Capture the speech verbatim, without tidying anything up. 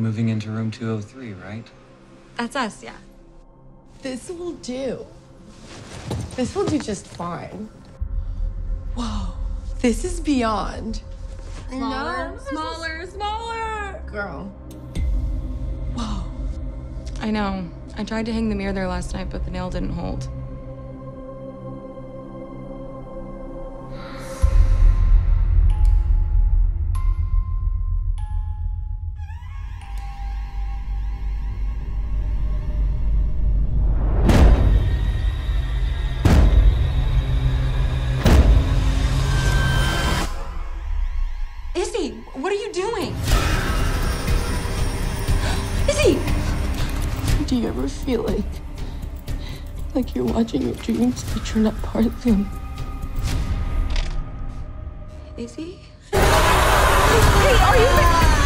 You're moving into room two oh three, right? That's us, yeah. This will do. This will do just fine. Whoa, this is beyond. Smaller, No, smaller, smaller. Girl. Whoa. I know. I tried to hang the mirror there last night, but the nail didn't hold. Izzy, what are you doing? Izzy! Do you ever feel like, like you're watching your dreams, but you're not part of them? Izzy? Hey, are you?